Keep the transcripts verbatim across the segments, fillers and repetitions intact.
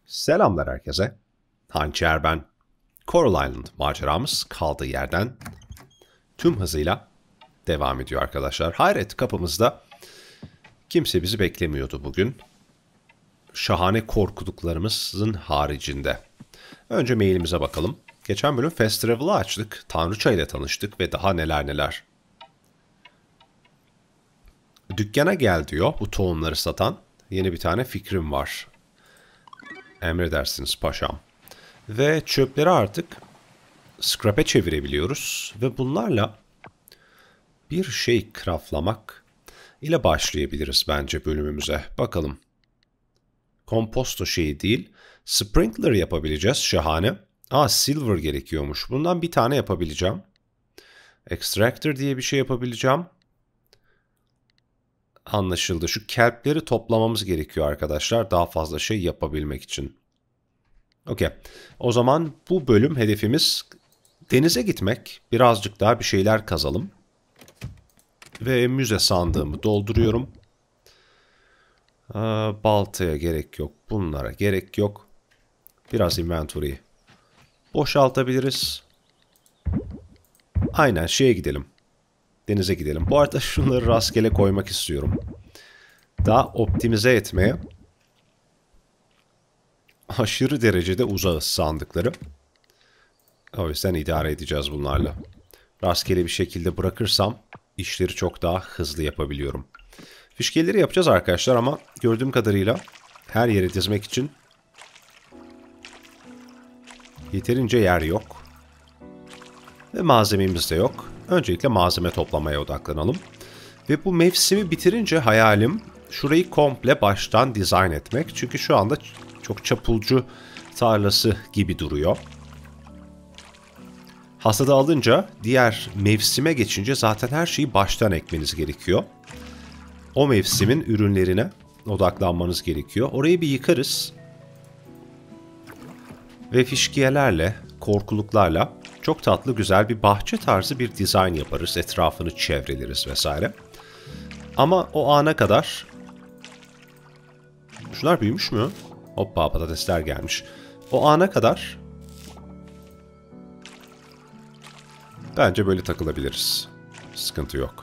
Selamlar herkese. Hançer ben. Coral Island maceramız kaldığı yerden tüm hızıyla devam ediyor arkadaşlar. Hayret kapımızda. Kimse bizi beklemiyordu bugün. Şahane korkuluklarımızın haricinde. Önce mailimize bakalım. Geçen bölüm Fast Travel'ı açtık. Tanrıça ile tanıştık ve daha neler neler. Dükkana gel diyor bu tohumları satan. Yeni bir tane fikrim var. Emredersiniz paşam. Ve çöpleri artık scrap'e çevirebiliyoruz. Ve bunlarla bir şey craftlamak ile başlayabiliriz bence bölümümüze. Bakalım. Komposto şeyi değil. Sprinkler yapabileceğiz. Şahane. Aa, silver gerekiyormuş. Bundan bir tane yapabileceğim. Extractor diye bir şey yapabileceğim. Anlaşıldı. Şu kelpleri toplamamız gerekiyor arkadaşlar. Daha fazla şey yapabilmek için. Okey. O zaman bu bölüm hedefimiz denize gitmek. Birazcık daha bir şeyler kazalım. Ve müze sandığımı dolduruyorum. Aa, baltaya gerek yok. Bunlara gerek yok. Biraz inventory'yi boşaltabiliriz. Aynen şeye gidelim. Denize gidelim. Bu arada şunları rastgele koymak istiyorum. Daha optimize etmeye aşırı derecede uzağız sandıkları. O yüzden idare edeceğiz bunlarla. Rastgele bir şekilde bırakırsam işleri çok daha hızlı yapabiliyorum. Fişkeleri yapacağız arkadaşlar ama gördüğüm kadarıyla her yere dizmek için yeterince yer yok. Ve malzememiz de yok. Öncelikle malzeme toplamaya odaklanalım. Ve bu mevsimi bitirince hayalim şurayı komple baştan dizayn etmek. Çünkü şu anda çok çapulcu tarlası gibi duruyor. Hasadı alınca diğer mevsime geçince zaten her şeyi baştan ekmeniz gerekiyor. O mevsimin ürünlerine odaklanmanız gerekiyor. Orayı bir yıkarız. Ve fişkiyelerle, korkuluklarla çok tatlı güzel bir bahçe tarzı bir dizayn yaparız. Etrafını çevreleriz vesaire. Ama o ana kadar... Şunlar büyümüş mü? Hoppa, patatesler gelmiş. O ana kadar... Bence böyle takılabiliriz. Sıkıntı yok.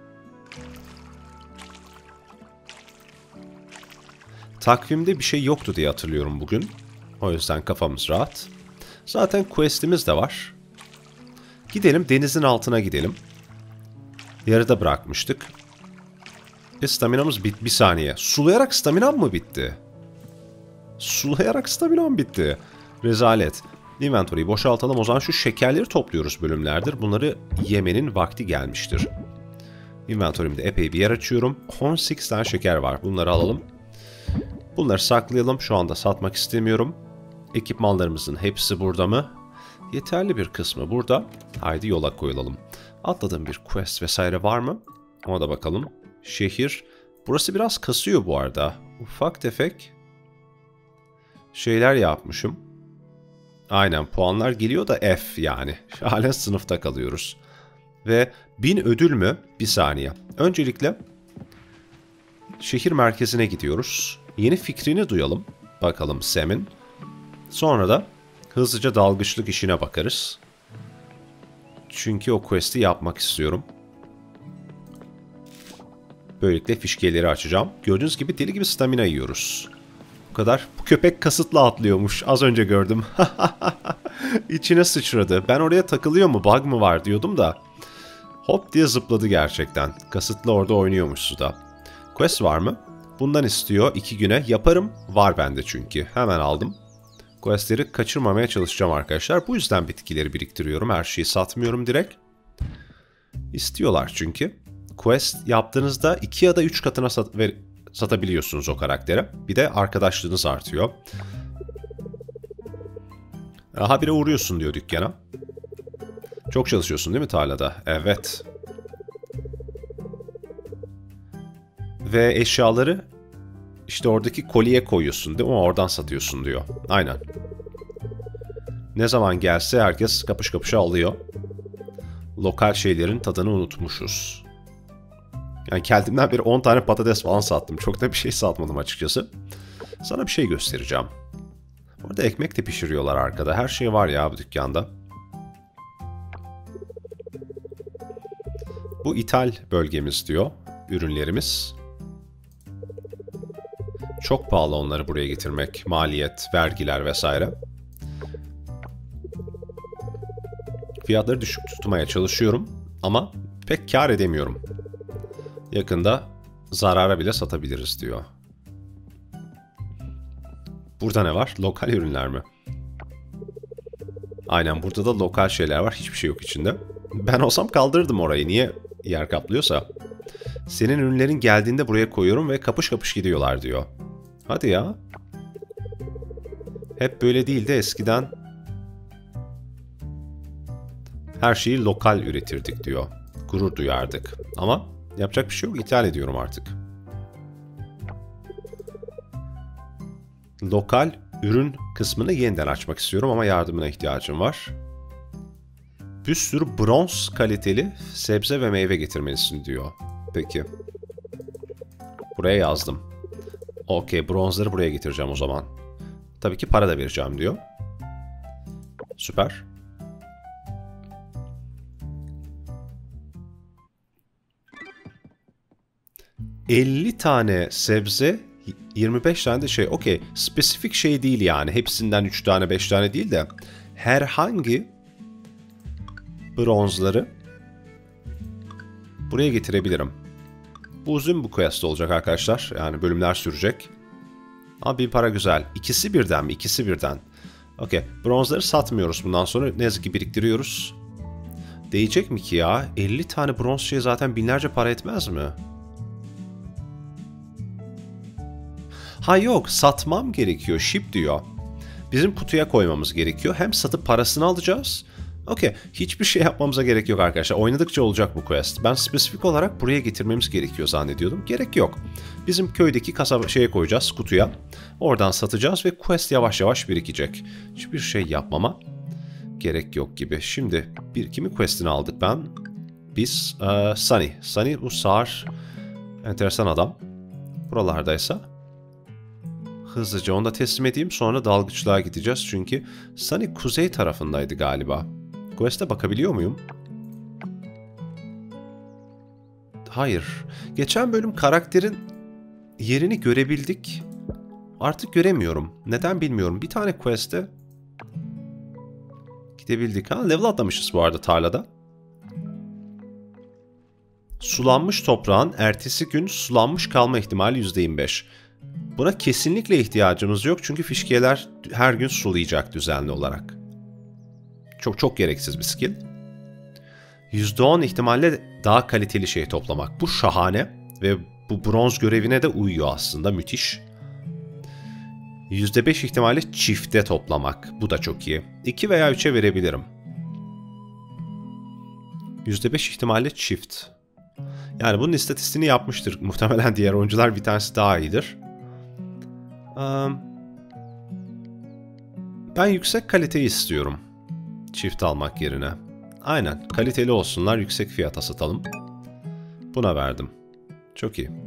Takvimde bir şey yoktu diye hatırlıyorum bugün. O yüzden kafamız rahat. Zaten quest'imiz de var. Gidelim denizin altına gidelim. Yarıda bırakmıştık. E staminamız bit bir saniye. Sulayarak staminam mı bitti? Sulayarak staminam bitti. Rezalet. Inventory'yi boşaltalım. O zaman şu şekerleri topluyoruz bölümlerdir. Bunları yemenin vakti gelmiştir. Inventory'imde epey bir yer açıyorum. on sekiz tane şeker var. Bunları alalım. Bunları saklayalım. Şu anda satmak istemiyorum. Ekipmanlarımızın hepsi burada mı? Yeterli bir kısmı burada. Haydi yola koyulalım. Atladığım bir quest vesaire var mı? Ona da bakalım. Şehir. Burası biraz kasıyor bu arada. Ufak tefek şeyler yapmışım. Aynen puanlar geliyor da F yani. Halen sınıfta kalıyoruz. Ve bin ödül mü? Bir saniye. Öncelikle şehir merkezine gidiyoruz. Yeni fikrini duyalım. Bakalım Sam'in. Sonra da hızlıca dalgıçlık işine bakarız. Çünkü o quest'i yapmak istiyorum. Böylelikle fişkeleri açacağım. Gördüğünüz gibi deli gibi stamina yiyoruz. Bu kadar. Bu köpek kasıtlı atlıyormuş. Az önce gördüm. İçine sıçradı. Ben oraya takılıyor mu, bug mı var diyordum da. Hop diye zıpladı gerçekten. Kasıtlı orada oynuyormuş suda. Quest var mı? Bundan istiyor. iki güne yaparım. Var bende çünkü. Hemen aldım. Quest'leri kaçırmamaya çalışacağım arkadaşlar. Bu yüzden bitkileri biriktiriyorum. Her şeyi satmıyorum direkt. İstiyorlar çünkü. Quest yaptığınızda iki ya da üç katına sat ver satabiliyorsunuz o karaktere. Bir de arkadaşlığınız artıyor. Habire uğruyorsun diyor dükkana. Çok çalışıyorsun değil mi tarlada? Evet. Ve eşyaları işte oradaki kolye koyuyorsun değil mi? Oradan satıyorsun diyor. Aynen. Ne zaman gelse herkes kapış kapışa alıyor. Lokal şeylerin tadını unutmuşuz. Yani kendimden beri on tane patates falan sattım. Çok da bir şey satmadım açıkçası. Sana bir şey göstereceğim. Orada ekmek de pişiriyorlar arkada. Her şey var ya bu dükkanda. Bu ithal bölgemiz diyor. Ürünlerimiz. Çok pahalı onları buraya getirmek. Maliyet, vergiler vesaire. Fiyatları düşük tutmaya çalışıyorum ama pek kar edemiyorum. Yakında zarara bile satabiliriz diyor. Burada ne var? Lokal ürünler mi? Aynen, burada da lokal şeyler var. Hiçbir şey yok içinde. Ben olsam kaldırırdım orayı. Niye yer kaplıyorsa? Senin ürünlerin geldiğinde buraya koyuyorum ve kapış kapış gidiyorlar diyor. Hadi ya. Hep böyle değildi eskiden. Her şeyi lokal üretirdik diyor. Gurur duyardık. Ama yapacak bir şey yok. İthal ediyorum artık. Lokal ürün kısmını yeniden açmak istiyorum ama yardımına ihtiyacım var. Bir sürü bronz kaliteli sebze ve meyve getirmelisin diyor. Peki. Buraya yazdım. Okey, bronzları buraya getireceğim o zaman. Tabii ki para da vereceğim diyor. Süper. elli tane sebze, yirmi beş tane de şey. Okey, spesifik şey değil yani. Hepsinden üç tane beş tane değil de herhangi bronzları buraya getirebilirim. Bu uzun bu quest olacak arkadaşlar. Yani bölümler sürecek. Ama bir para güzel. İkisi birden mi? İkisi birden. Okey. Bronzları satmıyoruz bundan sonra. Ne yazık ki biriktiriyoruz. Değecek mi ki ya? elli tane bronz şey zaten binlerce para etmez mi? Ha yok. Satmam gerekiyor. Ship diyor. Bizim kutuya koymamız gerekiyor. Hem satıp parasını alacağız. Okey. Hiçbir şey yapmamıza gerek yok arkadaşlar. Oynadıkça olacak bu quest. Ben spesifik olarak buraya getirmemiz gerekiyor zannediyordum. Gerek yok. Bizim köydeki kasaba şeye koyacağız, kutuya. Oradan satacağız ve quest yavaş yavaş birikecek. Hiçbir şey yapmama gerek yok gibi. Şimdi bir kimi quest'ini aldık ben? Biz uh, Sunny. Sunny bu sağır enteresan adam. Buralardaysa hızlıca onu da teslim edeyim. Sonra dalgıçlığa gideceğiz. Çünkü Sunny kuzey tarafındaydı galiba. Quest'e bakabiliyor muyum? Hayır. Geçen bölüm karakterin yerini görebildik. Artık göremiyorum. Neden bilmiyorum. Bir tane quest'e gidebildik. Ha, level atlamışız bu arada tarlada. Sulanmış toprağın ertesi gün sulanmış kalma ihtimali yüzde yirmi beş. Buna kesinlikle ihtiyacımız yok. Çünkü fişkiyeler her gün sulayacak düzenli olarak. Çok çok gereksiz bir skill. yüzde on ihtimalle daha kaliteli şey toplamak. Bu şahane ve bu bronz görevine de uyuyor aslında. Müthiş. yüzde beş ihtimalle çifte toplamak. Bu da çok iyi. iki veya üçe verebilirim. yüzde beş ihtimalle çift. Yani bunun istatistiğini yapmıştır. Muhtemelen diğer oyuncular bir tanesi daha iyidir. Ben yüksek kaliteyi istiyorum. Çift almak yerine. Aynen. Kaliteli olsunlar. Yüksek fiyata satalım. Buna verdim. Çok iyi.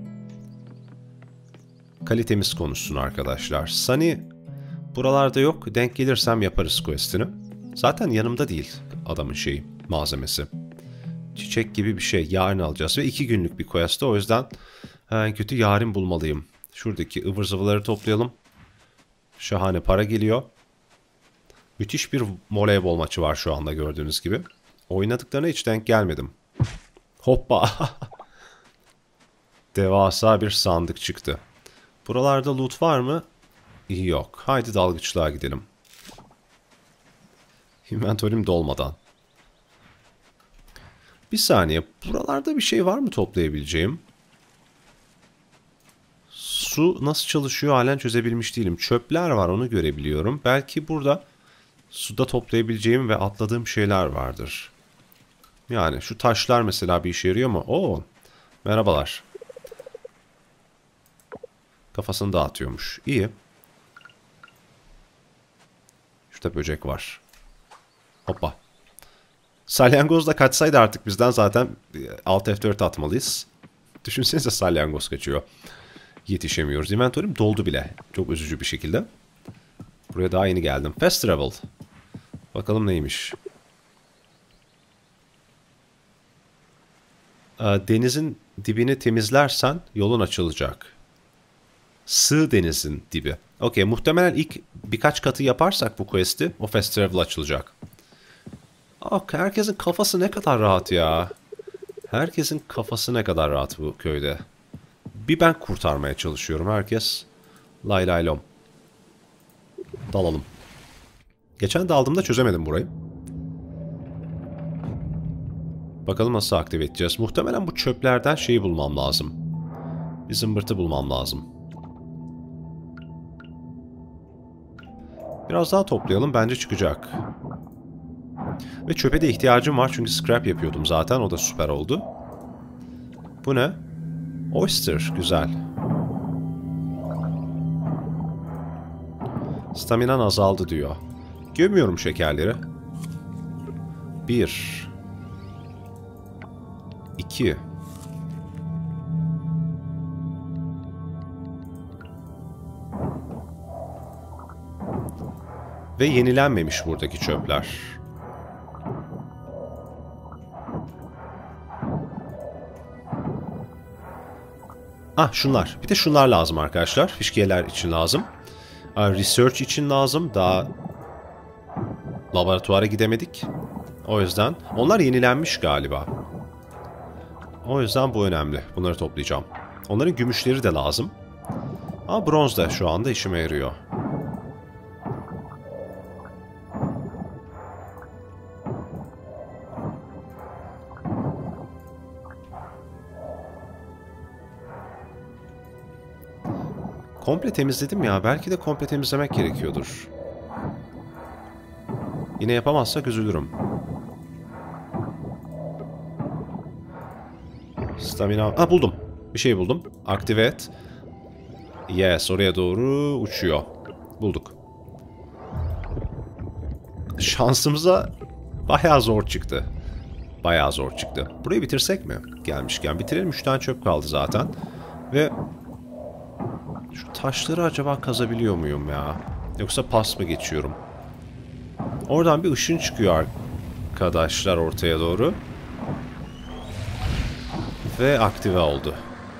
Kalitemiz konuşsun arkadaşlar. Sunny buralarda yok. Denk gelirsem yaparız quest'ini. Zaten yanımda değil adamın şeyi, malzemesi. Çiçek gibi bir şey. Yarın alacağız ve iki günlük bir quest. O yüzden en kötü yarın bulmalıyım. Şuradaki ıvır zıvıları toplayalım. Şahane para geliyor. Müthiş bir voleybol maçı var şu anda gördüğünüz gibi. Oynadıklarına hiç denk gelmedim. Hoppa. Devasa bir sandık çıktı. Buralarda loot var mı? Yok. Haydi dalgıçlığa gidelim. Inventory'm dolmadan. Bir saniye. Buralarda bir şey var mı toplayabileceğim? Su nasıl çalışıyor halen çözebilmiş değilim. Çöpler var, onu görebiliyorum. Belki burada suda toplayabileceğim ve atladığım şeyler vardır. Yani şu taşlar mesela bir işe yarıyor mu? Oo, merhabalar. Kafasını dağıtıyormuş. İyi. Şurada böcek var. Hoppa. Salyangoz da kaçsaydı artık bizden zaten Alt F dört atmalıyız. Düşünsenize salyangoz kaçıyor. Yetişemiyoruz. Inventory'm doldu bile. Çok üzücü bir şekilde. Buraya daha yeni geldim. Fast Travel. Bakalım neymiş. Denizin dibini temizlersen yolun açılacak. Sığ denizin dibi. Okey, muhtemelen ilk birkaç katı yaparsak bu quest'i o Fast Travel açılacak. Ok, herkesin kafası ne kadar rahat ya. Herkesin kafası ne kadar rahat bu köyde. Bir ben kurtarmaya çalışıyorum. Herkes lay lay lom. Dalalım. Geçen daldığımda çözemedim burayı. Bakalım nasıl aktive edeceğiz. Muhtemelen bu çöplerden şeyi bulmam lazım. Bir zımbırtı bulmam lazım. Biraz daha toplayalım. Bence çıkacak. Ve çöpe de ihtiyacım var. Çünkü scrap yapıyordum zaten. O da süper oldu. Bu ne? Oyster. Güzel. Staminan azaldı diyor. Gömüyorum şekerleri. Bir. İki. Ve yenilenmemiş buradaki çöpler. Ah, şunlar. Bir de şunlar lazım arkadaşlar. Fişkiyeler için lazım. Research için lazım. Daha laboratuvara gidemedik. O yüzden. Onlar yenilenmiş galiba. O yüzden bu önemli. Bunları toplayacağım. Onların gümüşleri de lazım. Ama bronz da şu anda işime yarıyor. Komple temizledim ya. Belki de komple temizlemek gerekiyordur. Yine yapamazsak üzülürüm. Stamina... Ah, buldum. Bir şey buldum. Aktive et. Yes, oraya doğru uçuyor. Bulduk. Şansımıza bayağı zor çıktı. Bayağı zor çıktı. Burayı bitirsek mi? Gelmişken bitirelim. Üç tane çöp kaldı zaten. Ve şu taşları acaba kazabiliyor muyum ya? Yoksa pas mı geçiyorum? Oradan bir ışın çıkıyor arkadaşlar ortaya doğru. Ve aktive oldu.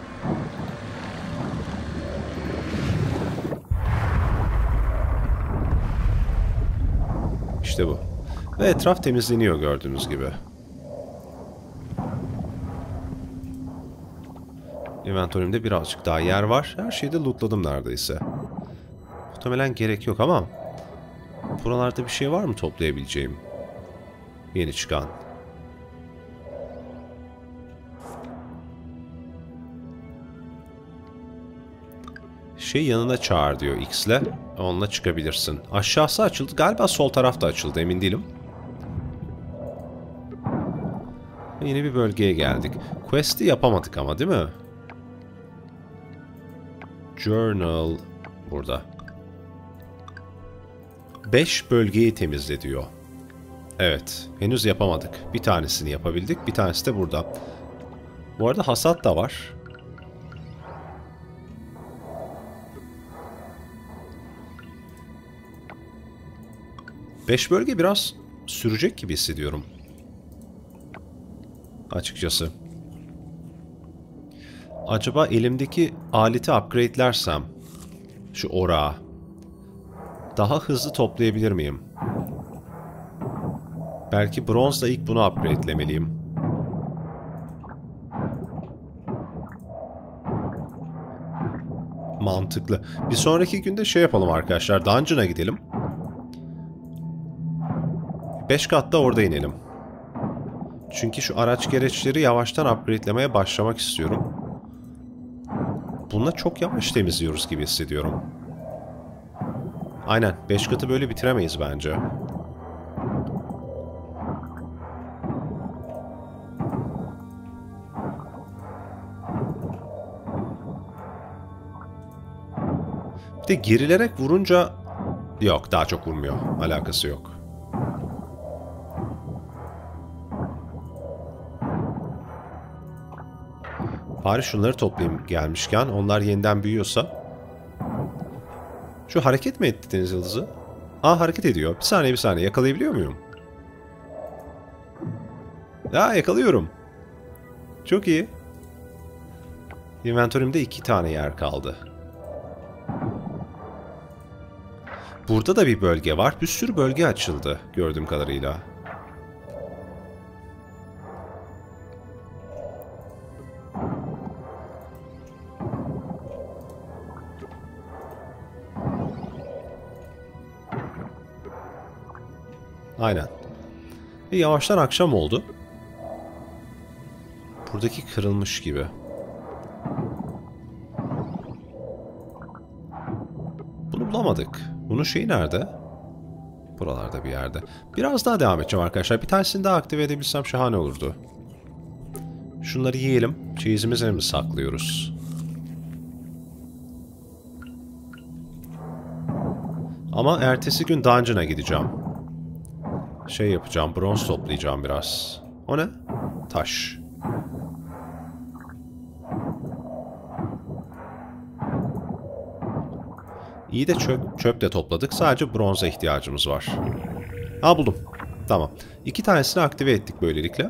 İşte bu. Ve etraf temizleniyor gördüğünüz gibi. Inventörümde birazcık daha yer var. Her şeyi de lootladım neredeyse. Muhtemelen gerek yok ama buralarda bir şey var mı toplayabileceğim? Yeni çıkan. Şey yanına çağır diyor X'le. Onunla çıkabilirsin. Aşağısı açıldı. Galiba sol tarafta açıldı. Emin değilim. Yeni bir bölgeye geldik. Quest'i yapamadık ama değil mi? Journal burada. beş bölgeyi temizle diyor. Evet. Henüz yapamadık. Bir tanesini yapabildik. Bir tanesi de burada. Bu arada hasat da var. beş bölge biraz sürecek gibi hissediyorum. Açıkçası. Acaba elimdeki aleti upgrade'lersem şu orağı daha hızlı toplayabilir miyim? Belki bronzla ilk bunu upgrade'lemeliyim. Mantıklı. Bir sonraki günde şey yapalım arkadaşlar. Dungeon'a gidelim. beş katta orada inelim. Çünkü şu araç gereçleri yavaştan upgrade'lemeye başlamak istiyorum. Bununla çok yavaş temizliyoruz gibi hissediyorum. Aynen. beş katı böyle bitiremeyiz bence. Bir de gerilerek vurunca... Yok, daha çok vurmuyor. Alakası yok. Bari şunları toplayayım gelmişken. Onlar yeniden büyüyorsa. Şu hareket mi etti deniz yıldızı? Aa, hareket ediyor. Bir saniye bir saniye. Yakalayabiliyor muyum? Ya, yakalıyorum. Çok iyi. Inventörümde iki tane yer kaldı. Burada da bir bölge var. Bir sürü bölge açıldı gördüğüm kadarıyla. Aynen. Ve yavaştan akşam oldu. Buradaki kırılmış gibi. Bunu bulamadık. Bunun şeyi nerede? Buralarda bir yerde. Biraz daha devam edeceğim arkadaşlar. Bir tanesini daha aktive edebilsem şahane olurdu. Şunları yiyelim. Çeyizimizi mi saklıyoruz? Ama ertesi gün dungeon'a gideceğim. Şey yapacağım. Bronz toplayacağım biraz. O ne? Taş. İyi de çöp, çöp de topladık. Sadece bronza ihtiyacımız var. Ha, buldum. Tamam. İki tanesini aktive ettik böylelikle.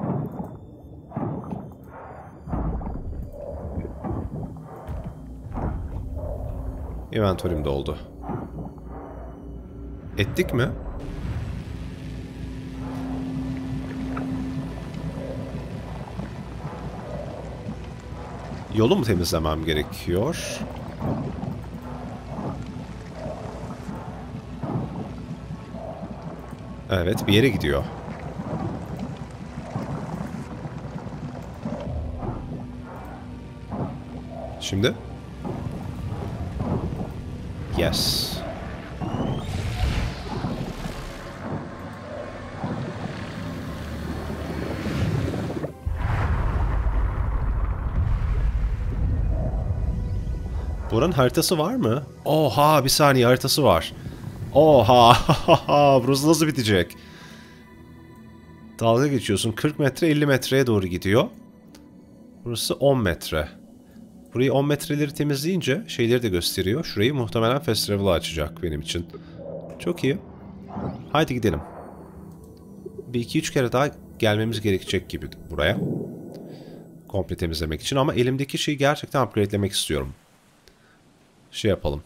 Inventörüm doldu. Ettik mi? Yolu mu temizlemem gerekiyor? Evet, bir yere gidiyor. Şimdi? Yes. Buranın haritası var mı? Oha, bir saniye, haritası var. Oha, burası nasıl bitecek? Dalga geçiyorsun. kırk metre elli metreye doğru gidiyor. Burası on metre. Burayı on metreleri temizleyince şeyleri de gösteriyor. Şurayı muhtemelen fast travel'a açacak benim için. Çok iyi. Haydi gidelim. Bir iki üç kere daha gelmemiz gerekecek gibi buraya. Komple temizlemek için ama elimdeki şeyi gerçekten upgrade'lemek istiyorum. Şey yapalım.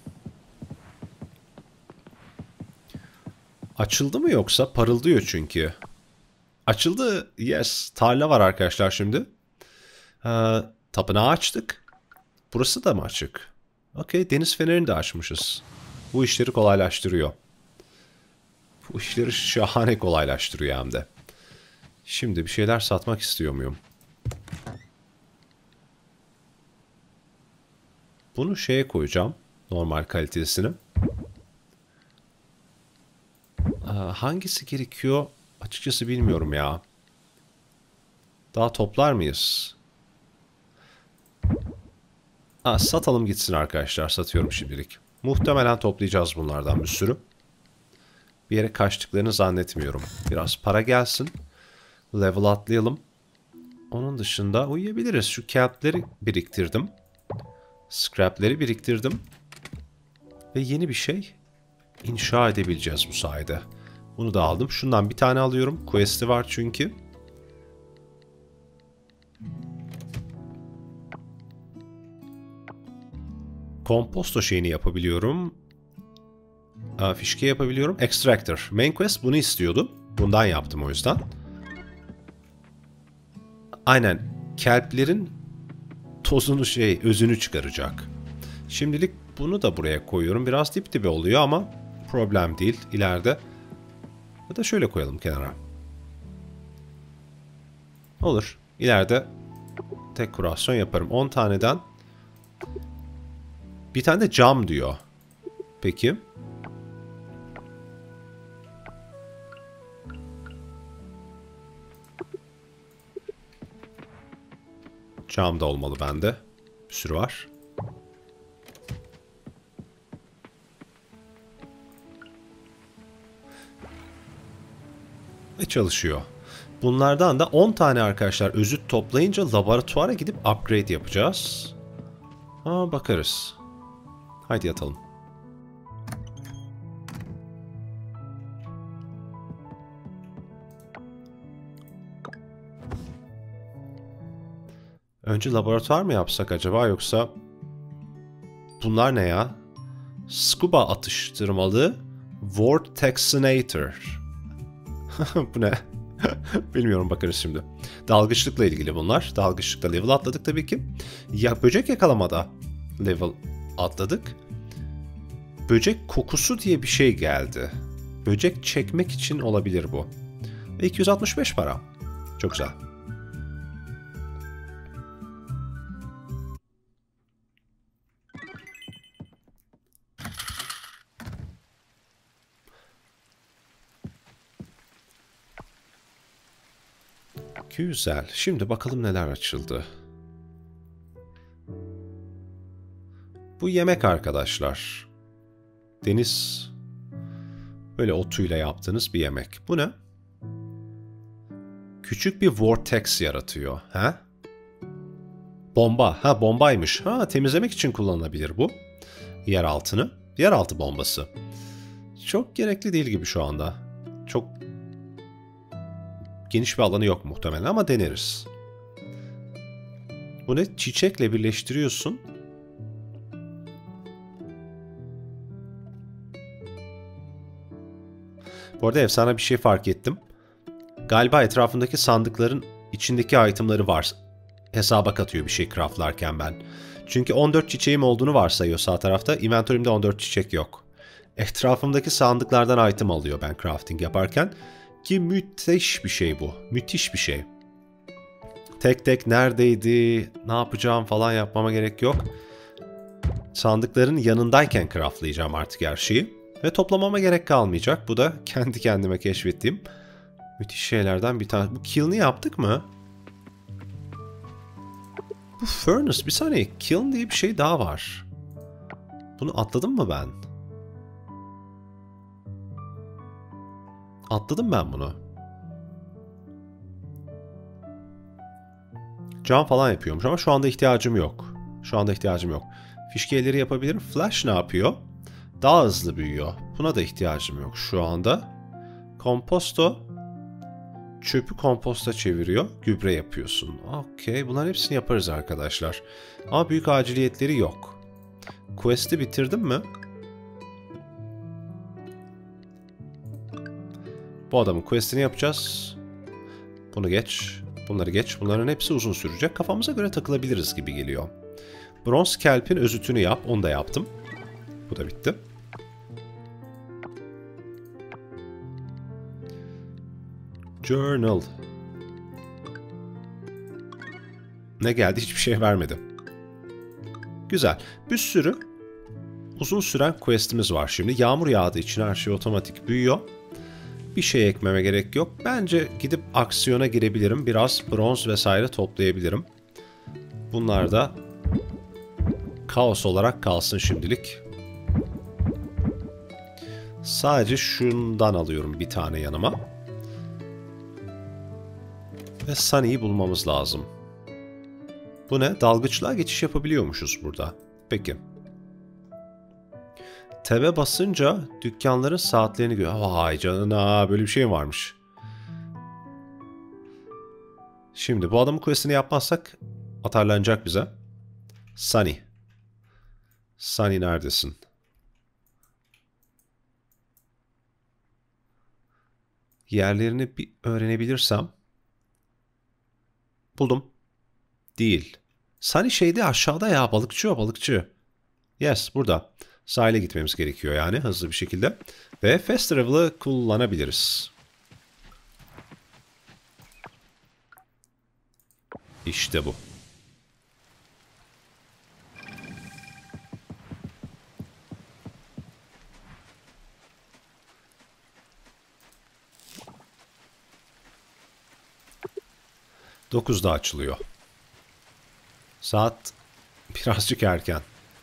Açıldı mı yoksa? Parıldıyor çünkü. Açıldı. Yes. Tarla var arkadaşlar şimdi. Ee, tapınağı açtık. Burası da mı açık? Okey. Deniz fenerini de açmışız. Bu işleri kolaylaştırıyor. Bu işleri şahane kolaylaştırıyor hem de. Şimdi bir şeyler satmak istiyor muyum? Bunu şeye koyacağım. Normal kalitesini. Ee, hangisi gerekiyor? Açıkçası bilmiyorum ya. Daha toplar mıyız? Ha, satalım gitsin arkadaşlar. Satıyorum şimdilik. Muhtemelen toplayacağız bunlardan bir sürü. Bir yere kaçtıklarını zannetmiyorum. Biraz para gelsin. Level atlayalım. Onun dışında uyuyabiliriz. Şu kağıtları biriktirdim. Scrap'leri biriktirdim. Ve yeni bir şey inşa edebileceğiz bu sayede. Bunu da aldım. Şundan bir tane alıyorum. Quest'i var çünkü. Komposto şeyini yapabiliyorum. Aa, fişke yapabiliyorum. Extractor. Main quest bunu istiyordu. Bundan yaptım o yüzden. Aynen. Kelplerin tozunu şey, özünü çıkaracak. Şimdilik bunu da buraya koyuyorum. Biraz dip dibe oluyor ama problem değil. İleride. Ya da şöyle koyalım kenara. Olur. İleride tek kurasyon yaparım. on taneden bir tane de cam diyor. Peki. Cam da olmalı bende. Bir sürü var. Ve çalışıyor. Bunlardan da on tane arkadaşlar özüt toplayınca laboratuvara gidip upgrade yapacağız. Ha, bakarız. Haydi yatalım. Önce laboratuvar mı yapsak acaba yoksa... Bunlar ne ya? Scuba atıştırmalı Vortexinator. Bu ne? Bilmiyorum, bakarız şimdi. Dalgıçlıkla ilgili bunlar. Dalgıçlıkta level atladık tabii ki. Ya böcek yakalamada level atladık. Böcek kokusu diye bir şey geldi. Böcek çekmek için olabilir bu. Ve iki yüz altmış beş para. Çok güzel. Güzel. Şimdi bakalım neler açıldı. Bu yemek arkadaşlar. Deniz böyle otuyla yaptığınız bir yemek. Bu ne? Küçük bir vortex yaratıyor. Ha? Bomba. Ha, bombaymış. Ha, temizlemek için kullanılabilir bu. Yer altını. Yeraltı bombası. Çok gerekli değil gibi şu anda. Çok geniş bir alanı yok muhtemelen ama deneriz. Bu ne? Çiçekle birleştiriyorsun. Bu arada efsane bir şey fark ettim. Galiba etrafındaki sandıkların içindeki itemları var. Hesaba katıyor bir şey craftlarken ben. Çünkü on dört çiçeğim olduğunu varsayıyor sağ tarafta. Inventörümde on dört çiçek yok. Etrafımdaki sandıklardan item alıyor ben crafting yaparken. Ki müthiş bir şey bu. Müthiş bir şey. Tek tek neredeydi, ne yapacağım falan yapmama gerek yok. Sandıkların yanındayken craftlayacağım artık her şeyi. Ve toplamama gerek kalmayacak. Bu da kendi kendime keşfettiğim müthiş şeylerden bir tane. Bu kiln'ı yaptık mı? Bu furnace, bir saniye. Kiln diye bir şey daha var. Bunu atladım mı ben? Atladım ben bunu. Cam falan yapıyormuş ama şu anda ihtiyacım yok. Şu anda ihtiyacım yok. Fişkiyeleri yapabilirim. Flash ne yapıyor? Daha hızlı büyüyor. Buna da ihtiyacım yok şu anda. Komposto çöpü komposta çeviriyor. Gübre yapıyorsun. Okey. Bunların hepsini yaparız arkadaşlar. Ama büyük aciliyetleri yok. Quest'i bitirdim mi? Bu adamın quest'ini yapacağız. Bunu geç. Bunları geç. Bunların hepsi uzun sürecek. Kafamıza göre takılabiliriz gibi geliyor. Bronz kelpin özütünü yap. Onu da yaptım. Bu da bitti. Journal. Ne geldi? Hiçbir şey vermedi. Güzel. Bir sürü uzun süren quest'imiz var şimdi. Yağmur yağdığı için her şey otomatik büyüyor. Bir şey ekmeme gerek yok. Bence gidip aksiyona girebilirim. Biraz bronz vesaire toplayabilirim. Bunlar da kaos olarak kalsın şimdilik. Sadece şundan alıyorum bir tane yanıma. Ve Sunny'yi bulmamız lazım. Bu ne? Dalgıçlığa geçiş yapabiliyormuşuz burada. Peki. Tab'e basınca dükkanların saatlerini gör. Vay canına, böyle bir şey varmış. Şimdi bu adamın quest'ini yapmazsak atarlanacak bize. Sunny. Sunny neredesin? Yerlerini bir öğrenebilirsem. Buldum. Değil. Sunny şeyde aşağıda ya, balıkçı o, balıkçı. Yes, burada. Sahile gitmemiz gerekiyor yani hızlı bir şekilde. Ve fast travel'ı kullanabiliriz. İşte bu. dokuzda açılıyor. Saat birazcık erken.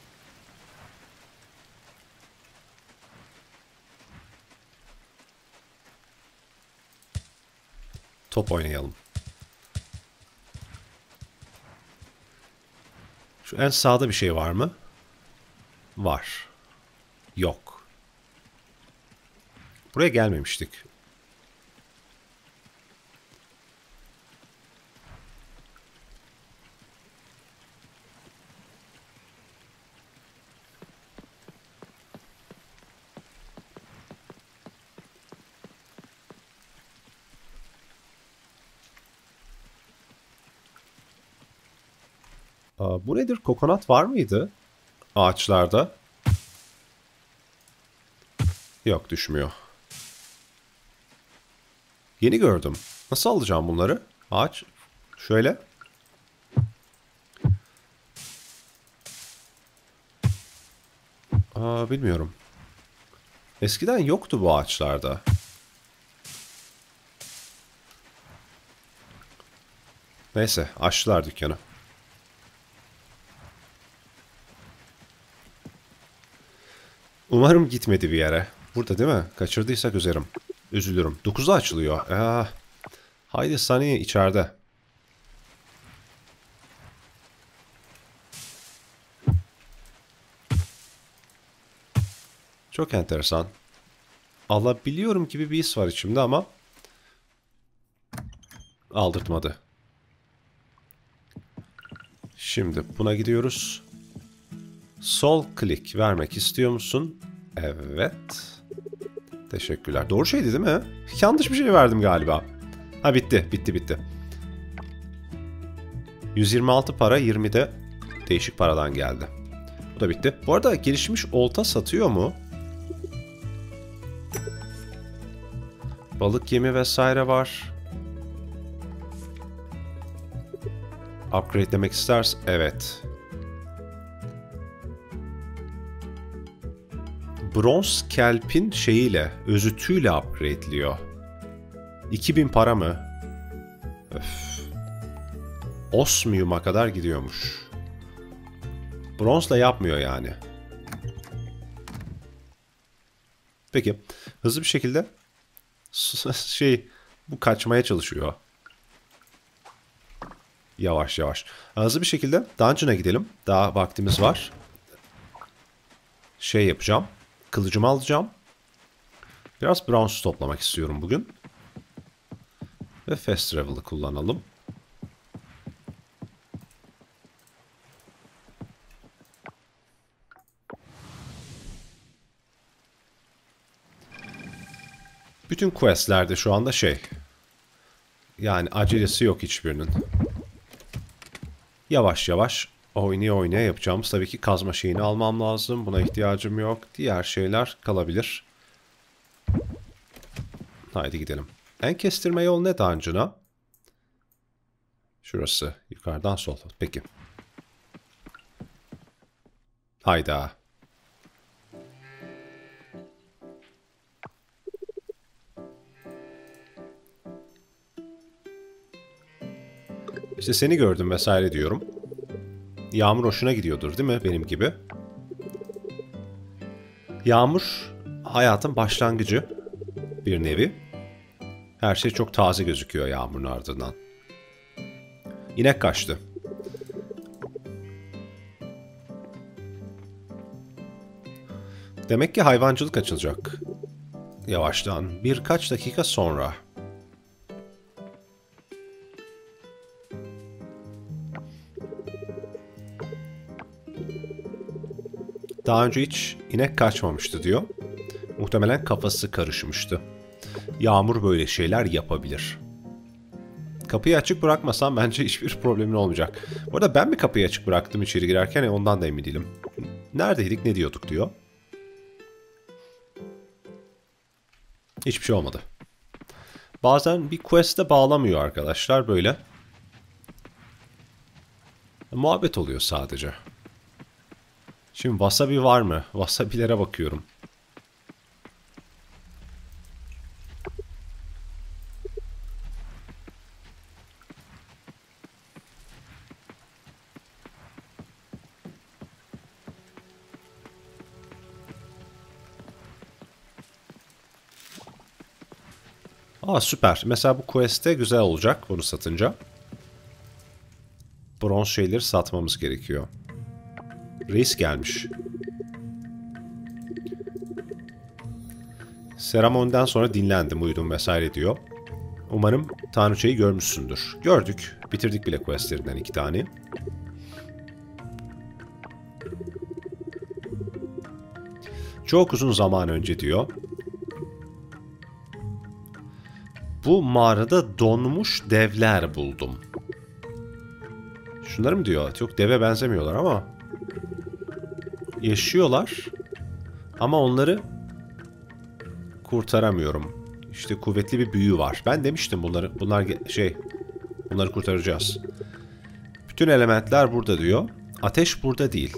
Top oynayalım. Şu en sağda bir şey var mı? Var. Yok. Buraya gelmemiştik. Aa, bu nedir? Kokonat var mıydı ağaçlarda? Yok, düşmüyor. Yeni gördüm. Nasıl alacağım bunları? Ağaç. Şöyle. Aa, bilmiyorum. Eskiden yoktu bu ağaçlarda. Neyse, açtılar dükkanı. Umarım gitmedi bir yere. Burada değil mi? Kaçırdıysak üzerim. Üzülürüm. dokuzda açılıyor. Aa, haydi Sunny içeride. Çok enteresan. Alabiliyorum gibi bir his var içimde ama aldırtmadı. Şimdi buna gidiyoruz. Sol klik vermek istiyor musun? Evet. Teşekkürler. Doğru şeydi değil mi? Yanlış bir şey verdim galiba. Ha, bitti. Bitti bitti. yüz yirmi altı para, yirmi de değişik paradan geldi. Bu da bitti. Bu arada gelişmiş olta satıyor mu? Balık yemi vesaire var. Upgrade demek istersen evet. Bronz kelpin şeyiyle, özütüyle upgrade'liyor. iki bin para mı? Öf. Osmium'a kadar gidiyormuş. Bronzla yapmıyor yani. Peki. Hızlı bir şekilde şey, bu kaçmaya çalışıyor. Yavaş yavaş. Hızlı bir şekilde dungeon'a gidelim. Daha vaktimiz var. Şey yapacağım. Kılıcımı alacağım. Biraz bronze toplamak istiyorum bugün. Ve fast travel'ı kullanalım. Bütün questlerde şu anda şey. Yani acelesi yok hiçbirinin. Yavaş yavaş oynaya oynaya yapacağımız, tabii ki kazma şeyini almam lazım. Buna ihtiyacım yok. Diğer şeyler kalabilir. Haydi gidelim. En kestirme yol ne dungeon'a? Şurası. Yukarıdan sol. Peki. Hayda. İşte seni gördüm vesaire diyorum. Yağmur hoşuna gidiyordur değil mi benim gibi? Yağmur hayatın başlangıcı bir nevi. Her şey çok taze gözüküyor yağmurun ardından. İnek kaçtı. Demek ki hayvancılık açılacak. Yavaştan birkaç dakika sonra. Daha önce hiç inek kaçmamıştı diyor. Muhtemelen kafası karışmıştı. Yağmur böyle şeyler yapabilir. Kapıyı açık bırakmasam bence hiçbir problemin olmayacak. Bu arada ben mi kapıyı açık bıraktım içeri girerken? Ondan da emin değilim. Neredeydik, ne diyorduk diyor. Hiçbir şey olmadı. Bazen bir quest'e bağlamıyor arkadaşlar böyle. Muhabbet oluyor sadece. Şimdi wasabi var mı? Wasabilere bakıyorum. Aa, süper. Mesela bu quest'te güzel olacak bunu satınca. Bronz şeyleri satmamız gerekiyor. Reis gelmiş. Seremoniden sonra dinlendim, uyudum vesaire diyor. Umarım Tanrıçayı görmüşsündür. Gördük. Bitirdik bile questlerinden iki tane. Çok uzun zaman önce diyor. Bu mağarada donmuş devler buldum. Şunları mı diyor? Çok deve benzemiyorlar ama yaşıyorlar ama onları kurtaramıyorum. İşte kuvvetli bir büyü var. Ben demiştim bunları, bunlar şey, bunları kurtaracağız. Bütün elementler burada diyor. Ateş burada değil.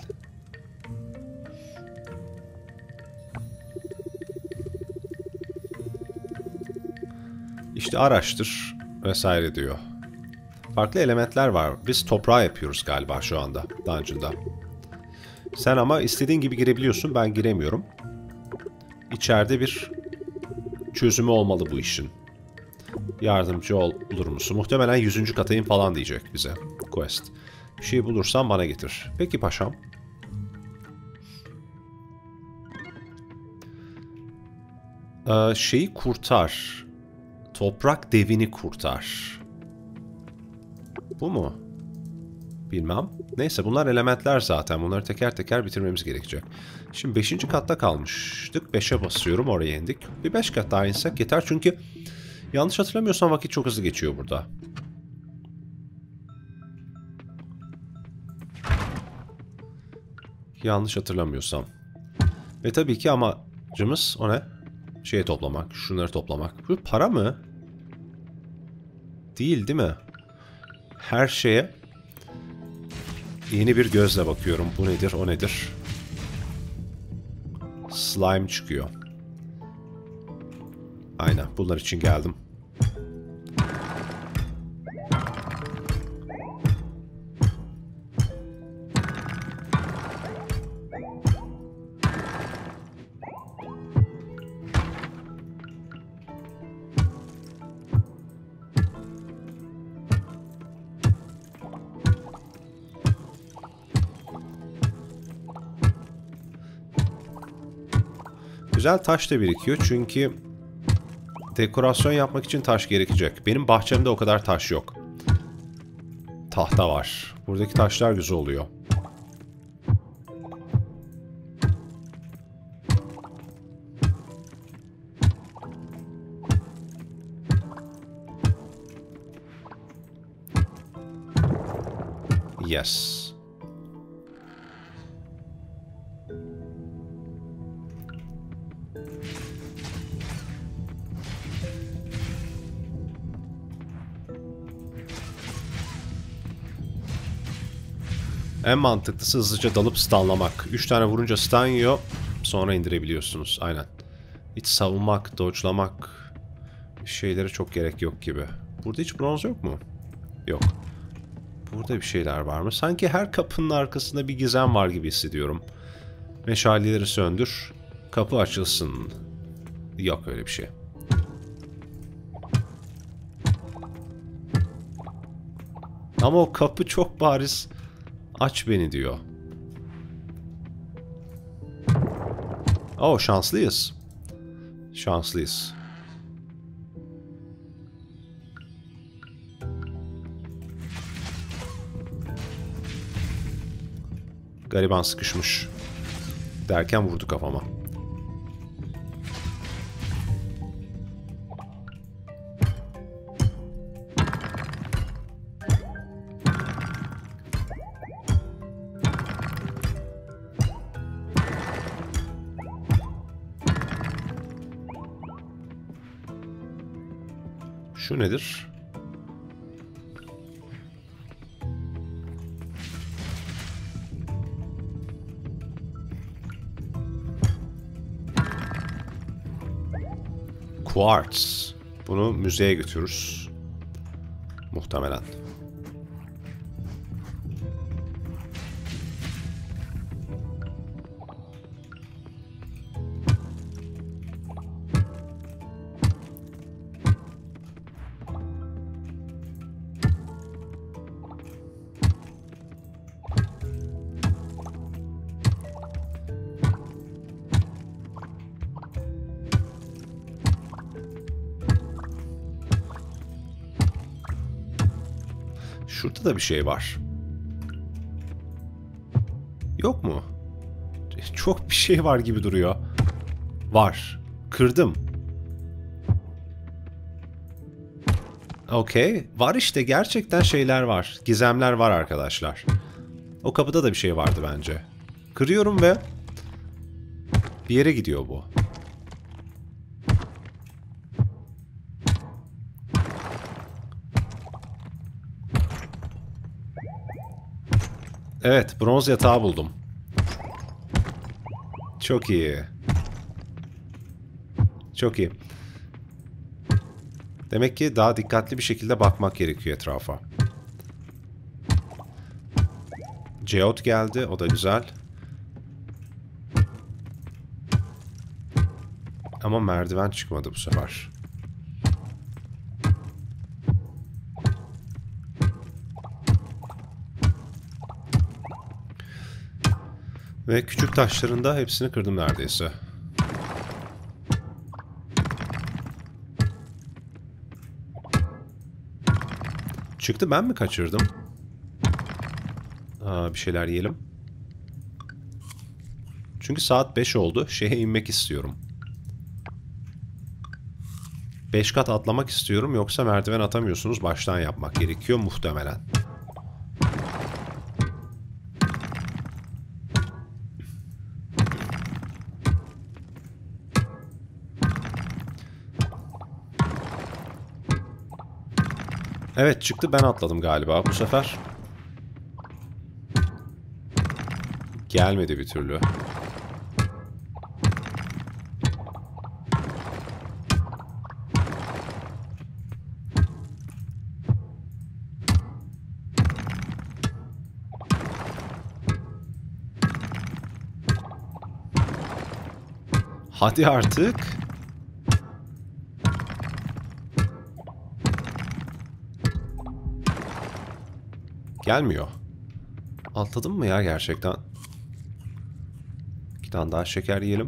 İşte araştır vesaire diyor. Farklı elementler var. Biz toprağı yapıyoruz galiba şu anda dungeon'da. Sen ama istediğin gibi girebiliyorsun. Ben giremiyorum. İçeride bir çözümü olmalı bu işin. Yardımcı ol, olur musun? Muhtemelen yüzüncü katayım falan diyecek bize quest. Bir şey bulursan bana getir. Peki paşam. Ee, şeyi kurtar. Toprak devini kurtar. Bu mu? Bilmem. Neyse bunlar elementler zaten. Bunları teker teker bitirmemiz gerekecek. Şimdi beşinci katta kalmıştık. beşe basıyorum. Oraya indik. Bir beş kat daha insek yeter. Çünkü yanlış hatırlamıyorsam vakit çok hızlı geçiyor burada. Yanlış hatırlamıyorsam. Ve tabii ki amacımız o ne? Şeyi toplamak. Şunları toplamak. Bu para mı? Değil değil mi? Her şeye yeni bir gözle bakıyorum. Bu nedir, o nedir? Slime çıkıyor. Aynen, bunlar için geldim. Güzel taş da birikiyor çünkü dekorasyon yapmak için taş gerekecek. Benim bahçemde o kadar taş yok. Tahta var. Buradaki taşlar güzel oluyor. Yes. En mantıklısı hızlıca dalıp stunlamak. üç tane vurunca stun yiyor. Sonra indirebiliyorsunuz. Aynen. Hiç savunmak, dodge'lamak şeylere çok gerek yok gibi. Burada hiç bronz yok mu? Yok. Burada bir şeyler var mı? Sanki her kapının arkasında bir gizem var gibi hissediyorum. Meşaleleri söndür. Kapı açılsın. Yok öyle bir şey. Ama o kapı çok bariz. Aç beni diyor. Oh, şanslıyız. Şanslıyız. Gariban sıkışmış. Derken vurdu kafama. Şu nedir? Quartz. Bunu müzeye götürürüz. Muhtemelen. Şurada da bir şey var. Yok mu? Çok bir şey var gibi duruyor. Var. Kırdım. Okey. Var işte, gerçekten şeyler var. Gizemler var arkadaşlar. O kapıda da bir şey vardı bence. Kırıyorum ve bir yere gidiyor bu. Evet, bronz yatağı buldum. Çok iyi. Çok iyi. Demek ki daha dikkatli bir şekilde bakmak gerekiyor etrafa. Geode geldi, o da güzel. Ama merdiven çıkmadı bu sefer. Ve küçük taşların da hepsini kırdım neredeyse. Çıktı, ben mi kaçırdım? Aa, bir şeyler yiyelim. Çünkü saat beş oldu. Şeye inmek istiyorum. beş kat atlamak istiyorum. Yoksa merdiven atamıyorsunuz. Baştan yapmak gerekiyor muhtemelen. Evet, çıktı, ben atladım galiba bu sefer. Gelmedi bir türlü. Hadi artık. Gelmiyor. Atladım mı ya gerçekten? İki tane daha şeker yiyelim.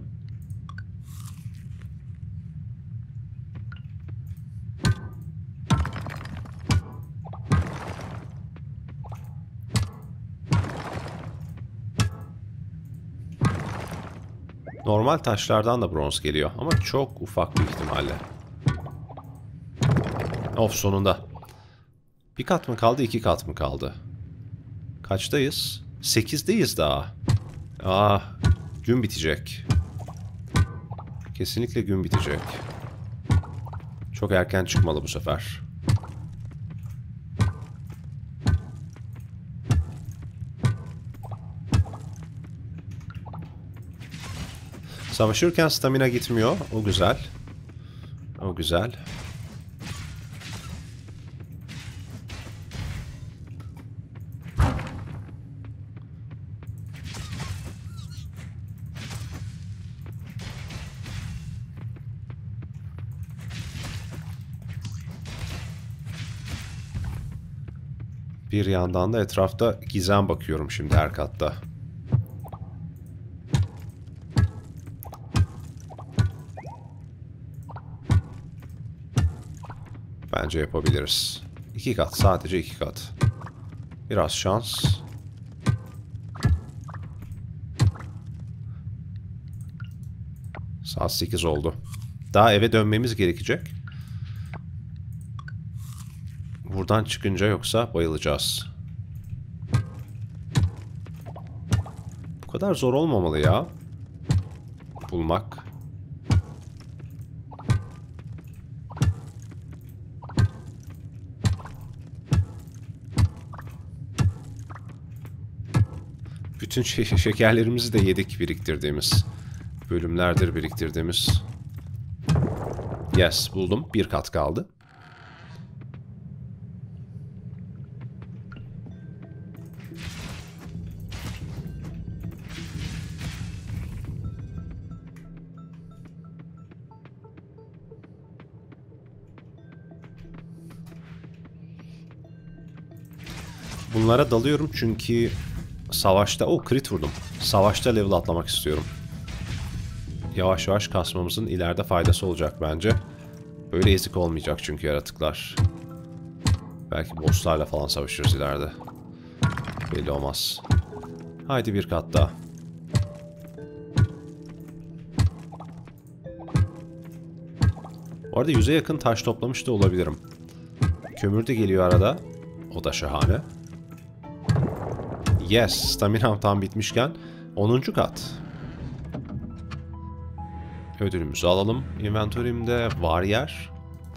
Normal taşlardan da bronz geliyor ama çok ufak bir ihtimalle. Of, sonunda. Bir kat mı kaldı, iki kat mı kaldı? Kaçtayız? Sekizdeyiz daha. Ah, gün bitecek. Kesinlikle gün bitecek. Çok erken çıkmalı bu sefer. Savaşırken stamina gitmiyor. O güzel. O güzel. Bir yandan da etrafta gizem bakıyorum şimdi her katta. Bence yapabiliriz. İki kat, sadece iki kat. Biraz şans. Saat sekiz oldu. Daha eve dönmemiz gerekecek. Buradan çıkınca yoksa bayılacağız. Bu kadar zor olmamalı ya. Bulmak. Bütün şekerlerimizi de yedik, biriktirdiğimiz. Bölümlerdir biriktirdiğimiz. Yes, buldum. Bir kat kaldı. Bunlara dalıyorum çünkü savaşta... Oh, crit vurdum. Savaşta level atlamak istiyorum. Yavaş yavaş kasmamızın ileride faydası olacak bence. Böyle ezik olmayacak çünkü yaratıklar. Belki bosslarla falan savaşırız ileride. Belli olmaz. Haydi bir kat daha. Bu arada yüze yakın taş toplamış da olabilirim. Kömür de geliyor arada. O da şahane. Yes, staminam tam bitmişken onuncu kat. Ödülümüzü alalım. Inventörümde var yer.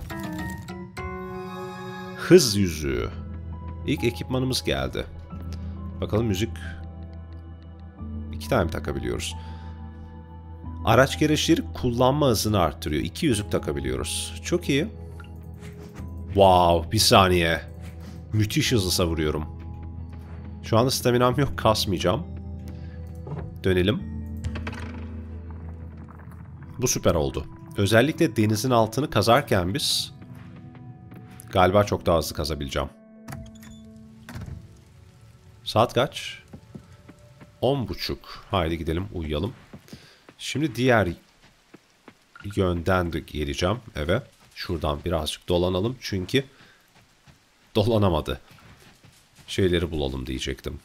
Hız yüzüğü. İlk ekipmanımız geldi. Bakalım müzik. İki tane mi takabiliyoruz? Araç gereçleri kullanma hızını arttırıyor. İki yüzük takabiliyoruz. Çok iyi. Wow, bir saniye. Müthiş hızlı savuruyorum. Şu anda staminam yok, kasmayacağım. Dönelim. Bu süper oldu. Özellikle denizin altını kazarken biz galiba çok daha hızlı kazabileceğim. Saat kaç? On buçuk. Haydi gidelim, uyuyalım. Şimdi diğer yönden de geleceğim eve. Şuradan birazcık dolanalım çünkü dolanamadı. Şeyleri bulalım diyecektim.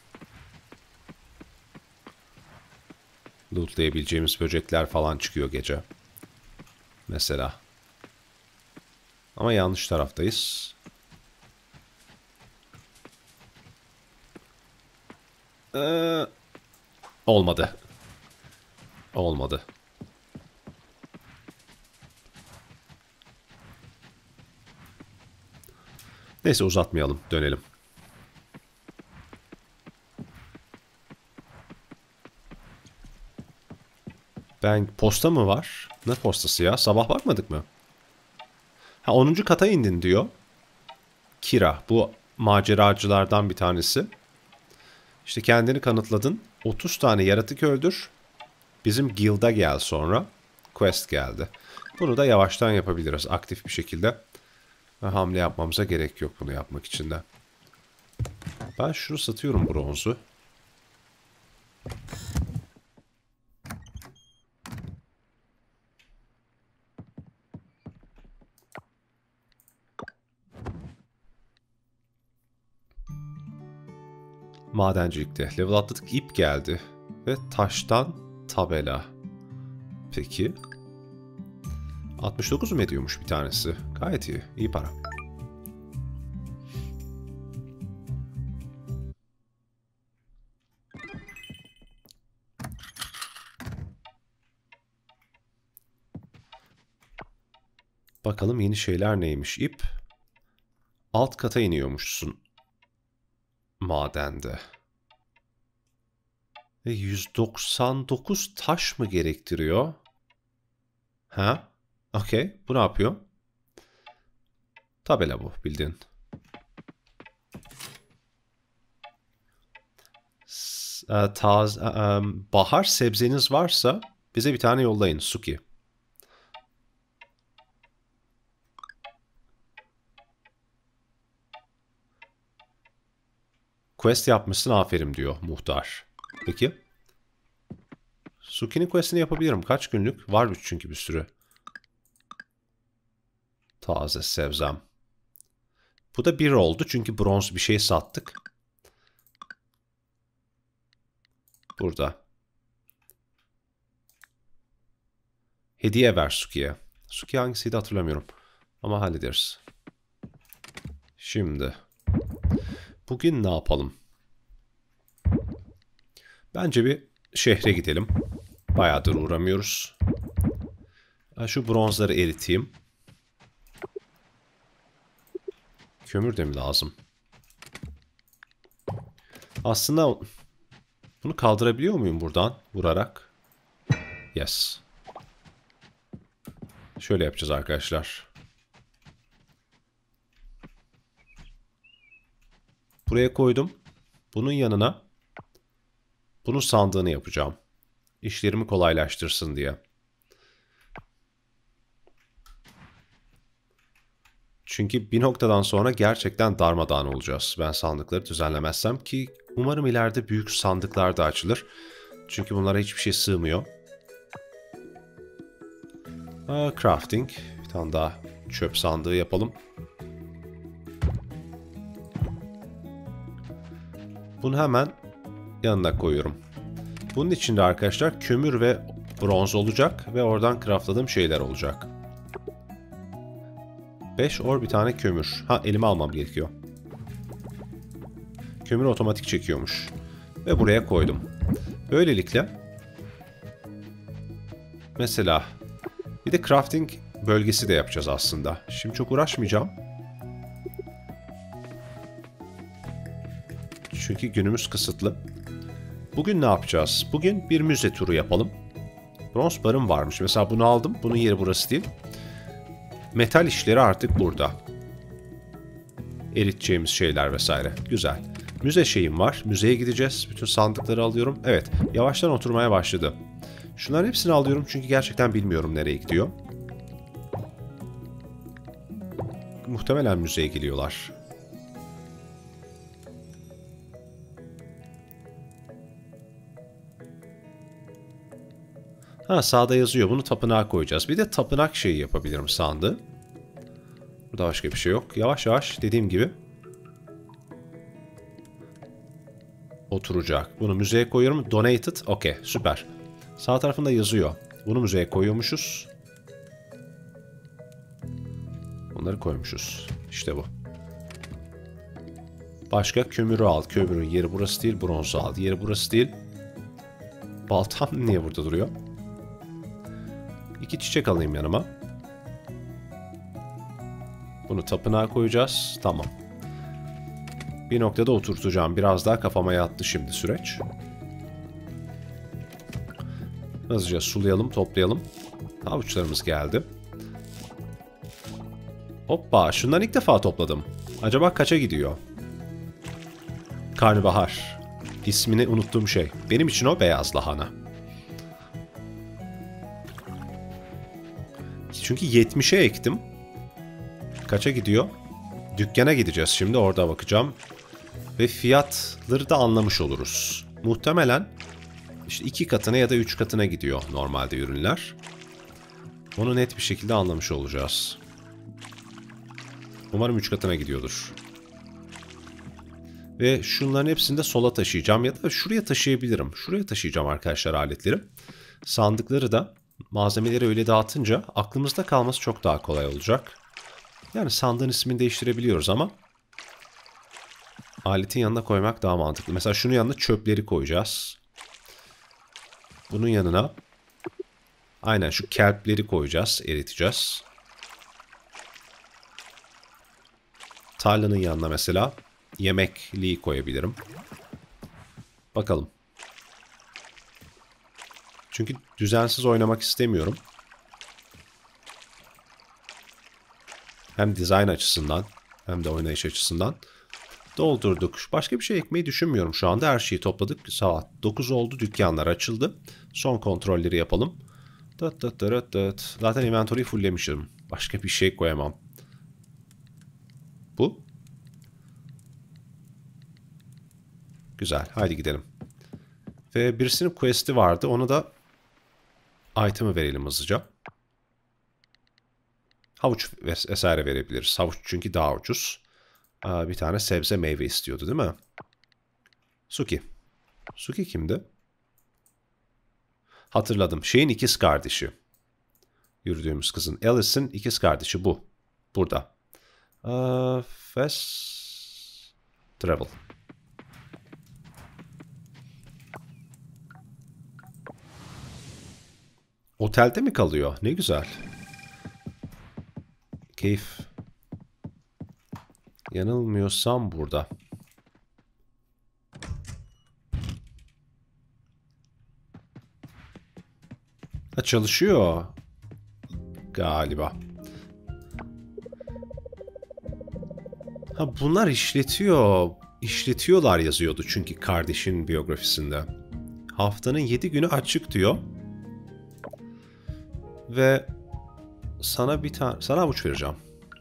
Lootlayabileceğimiz böcekler falan çıkıyor gece. Mesela. Ama yanlış taraftayız. Ee, olmadı. Olmadı. Neyse uzatmayalım. Dönelim. Ben posta mı var? Ne postası ya? Sabah bakmadık mı? Ha, onuncu kata indin diyor. Kira. Bu maceracılardan bir tanesi. İşte kendini kanıtladın. otuz tane yaratık öldür. Bizim guild'a gel sonra. Quest geldi. Bunu da yavaştan yapabiliriz. Aktif bir şekilde. Ve hamle yapmamıza gerek yok bunu yapmak için de. Ben şunu satıyorum, bronzu. Madencilikte. Level atladık. İp geldi. Ve taştan tabela. Peki. altmış dokuz mu ediyormuş bir tanesi? Gayet iyi. İyi para. Bakalım yeni şeyler neymiş. İp. Alt kata iniyormuşsun. Madende. Ve yüz doksan dokuz taş mı gerektiriyor? Ha? Okey. Bu ne yapıyor? Tabela bu, bildiğin. S taz um, bahar sebzeniz varsa bize bir tane yollayın. Suki. Quest yapmışsın, aferin diyor muhtar. Peki. Suki'nin questini yapabilirim. Kaç günlük? Var mı çünkü bir sürü. Taze sebzem. Bu da bir oldu çünkü bronz bir şey sattık. Burada. Hediye ver Suki'ye. Suki hangisiydi hatırlamıyorum. Ama hallederiz. Şimdi. Bugün ne yapalım? Bence bir şehre gidelim. Bayağıdır uğramıyoruz. Şu bronzları eriteyim. Kömür de mi lazım? Aslında bunu kaldırabiliyor muyum buradan vurarak? Yes. Şöyle yapacağız arkadaşlar. Buraya koydum. Bunun yanına bunun sandığını yapacağım. İşlerimi kolaylaştırsın diye. Çünkü bir noktadan sonra gerçekten darmadağın olacağız. Ben sandıkları düzenlemezsem, ki umarım ileride büyük sandıklar da açılır. Çünkü bunlara hiçbir şey sığmıyor. Aa, crafting. Bir tane daha çöp sandığı yapalım. Bunu hemen yanına koyuyorum. Bunun içinde arkadaşlar kömür ve bronz olacak ve oradan craftladığım şeyler olacak. beş or bir tane kömür. Ha, elime almam gerekiyor. Kömür otomatik çekiyormuş. Ve buraya koydum. Böylelikle mesela bir de crafting bölgesi de yapacağız aslında. Şimdi çok uğraşmayacağım. Çünkü günümüz kısıtlı. Bugün ne yapacağız? Bugün bir müze turu yapalım. Bronz barım varmış. Mesela bunu aldım. Bunun yeri burası değil. Metal işleri artık burada. Eriteceğimiz şeyler vesaire. Güzel. Müze şeyim var. Müzeye gideceğiz. Bütün sandıkları alıyorum. Evet. Yavaştan oturmaya başladı. Şunların hepsini alıyorum çünkü gerçekten bilmiyorum nereye gidiyor. Muhtemelen müzeye geliyorlar. Ha, sağda yazıyor. Bunu tapınağa koyacağız. Bir de tapınak şeyi yapabilirim sandığı. Burada başka bir şey yok. Yavaş yavaş dediğim gibi oturacak. Bunu müzeye koyuyorum. Donated. Okey, süper. Sağ tarafında yazıyor. Bunu müzeye koyuyormuşuz. Bunları koymuşuz. İşte bu. Başka kömürü al. Kömürün yeri burası değil. Bronzu al. Yeri burası değil. Baltam niye burada duruyor? İki çiçek alayım yanıma. Bunu tapınağa koyacağız. Tamam. Bir noktada oturtacağım. Biraz daha kafama yattı şimdi süreç. Hızlıca sulayalım, toplayalım. Havuçlarımız geldi. Hoppa, şundan ilk defa topladım. Acaba kaça gidiyor? Karnabahar. İsmini unuttuğum şey. Benim için o beyaz lahana. Çünkü yetmişe ektim. Kaça gidiyor? Dükkana gideceğiz şimdi, orada bakacağım. Ve fiyatları da anlamış oluruz. Muhtemelen işte iki katına ya da üç katına gidiyor normalde ürünler. Onu net bir şekilde anlamış olacağız. Umarım üç katına gidiyordur. Ve şunların hepsini de sola taşıyacağım ya da şuraya taşıyabilirim. Şuraya taşıyacağım arkadaşlar aletleri. Sandıkları da malzemeleri öyle dağıtınca aklımızda kalması çok daha kolay olacak. Yani sandığın ismini değiştirebiliyoruz ama aletin yanına koymak daha mantıklı. Mesela şunun yanına çöpleri koyacağız. Bunun yanına aynen şu kelpleri koyacağız, eriteceğiz. Tarlanın yanına mesela yemekliği koyabilirim. Bakalım. Çünkü düzensiz oynamak istemiyorum. Hem dizayn açısından hem de oynayış açısından. Doldurduk. Başka bir şey ekmeyi düşünmüyorum şu anda. Her şeyi topladık. Saat dokuz oldu. Dükkanlar açıldı. Son kontrolleri yapalım. Dıt dıt dıt dıt. Zaten inventory'yi fulllemişim. Başka bir şey koyamam. Bu. Güzel. Haydi gidelim. Ve birisinin quest'i vardı. Onu da item'ı verelim hızlıca. Havuç vesaire verebiliriz. Havuç çünkü daha ucuz. Aa, bir tane sebze meyve istiyordu değil mi? Suki. Suki kimdi? Hatırladım. Şeyin ikiz kardeşi. Yürüdüğümüz kızın. Alice'in ikiz kardeşi bu. Burada. Aa, Fast Travel. Otelde mi kalıyor? Ne güzel. Keyif. Yanılmıyorsam burada. Ha, çalışıyor. Galiba. Ha, bunlar işletiyor. İşletiyorlar yazıyordu çünkü kardeşin biyografisinde. Haftanın yedi günü açık diyor. Ve sana bir tane sana avuç vereceğim.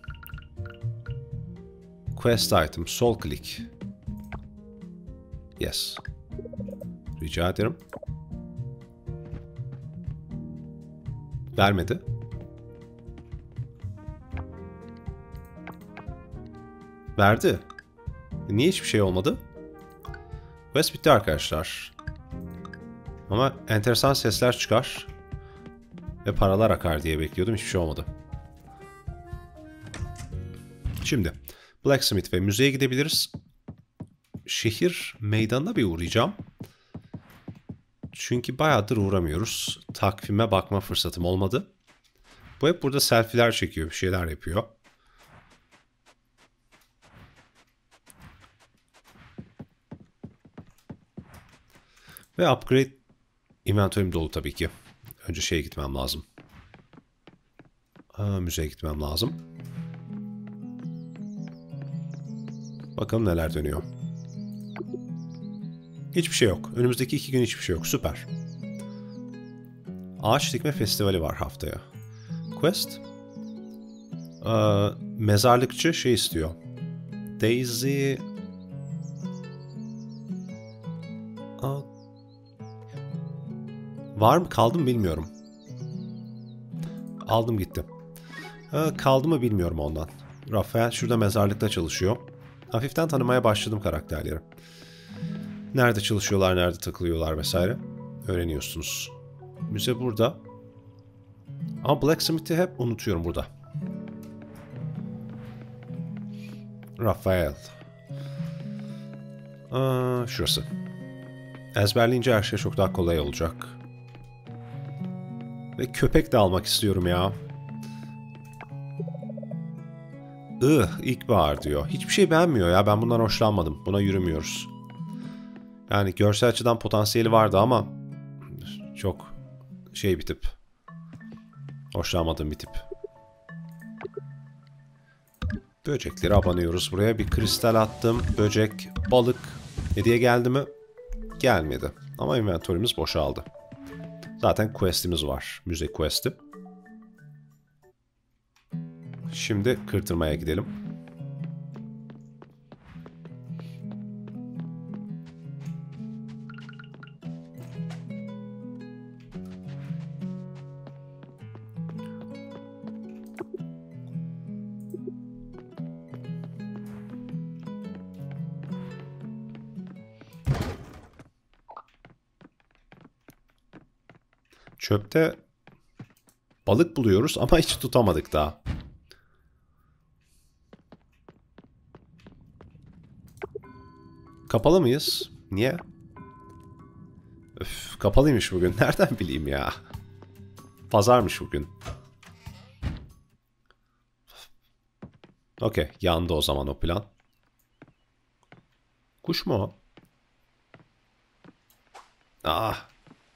Quest item, sol click. Yes. Rica ederim. Vermedi. Verdi. Niye hiçbir şey olmadı? Quest bitti arkadaşlar. Ama enteresan sesler çıkar. Ve paralar akar diye bekliyordum. Hiçbir şey olmadı. Şimdi Blacksmith ve müzeye gidebiliriz. Şehir meydanına bir uğrayacağım. Çünkü bayağıdır uğramıyoruz. Takvime bakma fırsatım olmadı. Bu hep burada selfie'ler çekiyor, bir şeyler yapıyor. Ve upgrade inventörüm dolu tabii ki. Önce şeye gitmem lazım. Aa, müzeye gitmem lazım. Bakalım neler dönüyor. Hiçbir şey yok. Önümüzdeki iki gün hiçbir şey yok. Süper. Ağaç dikme festivali var haftaya. Quest. Ee, mezarlıkçı şey istiyor. Daisy... Aa, var mı? Kaldı mı bilmiyorum. Aldım gitti. Ee, kaldı mı bilmiyorum ondan. Rafael şurada mezarlıkta çalışıyor. Hafiften tanımaya başladım karakterleri. Nerede çalışıyorlar, nerede takılıyorlar vesaire. Öğreniyorsunuz. Müze burada. Ama Blacksmith'i hep unutuyorum burada. Rafael. Aa, şurası. Ezberleyince her şey çok daha kolay olacak. Ve köpek de almak istiyorum ya. Ih, ilkbahar diyor. Hiçbir şey beğenmiyor ya. Ben bundan hoşlanmadım. Buna yürümüyoruz. Yani görsel açıdan potansiyeli vardı ama çok şey bir tip. Hoşlanmadığım bir tip. Böcekleri abanıyoruz buraya. Bir kristal attım. Böcek, balık. Hediye geldi mi? Gelmedi. Ama inventörümüz boşaldı. Zaten quest'imiz var. Müze quest'i. Şimdi kırtırmaya gidelim. Çöpte balık buluyoruz ama hiç tutamadık daha. Kapalı mıyız? Niye? Öf, kapalıymış bugün. Nereden bileyim ya? Pazarmış bugün. Okey. Yandı o zaman o plan. Kuş mu o? Ah.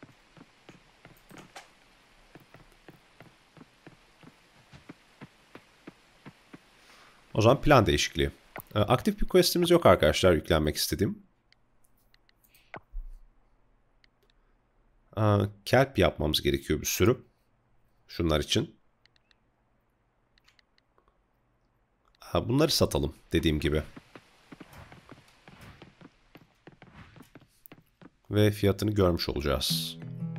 O zaman plan değişikliği. Aktif bir quest'imiz yok arkadaşlar yüklenmek istediğim. Kelp yapmamız gerekiyor bir sürü. Şunlar için. Bunları satalım dediğim gibi. Ve fiyatını görmüş olacağız.